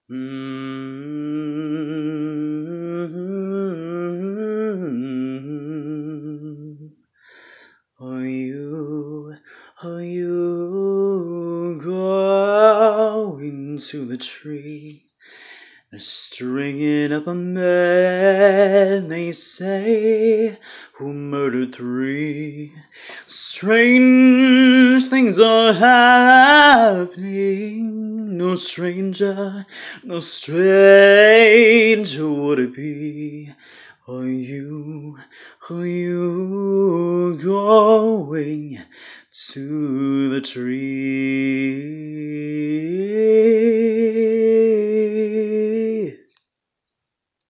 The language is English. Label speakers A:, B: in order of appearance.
A: Mm. Are you going to the tree? They're stringing up a man, they say, who murdered 3. Strange things are happening. No stranger would it be? Are you going to the tree?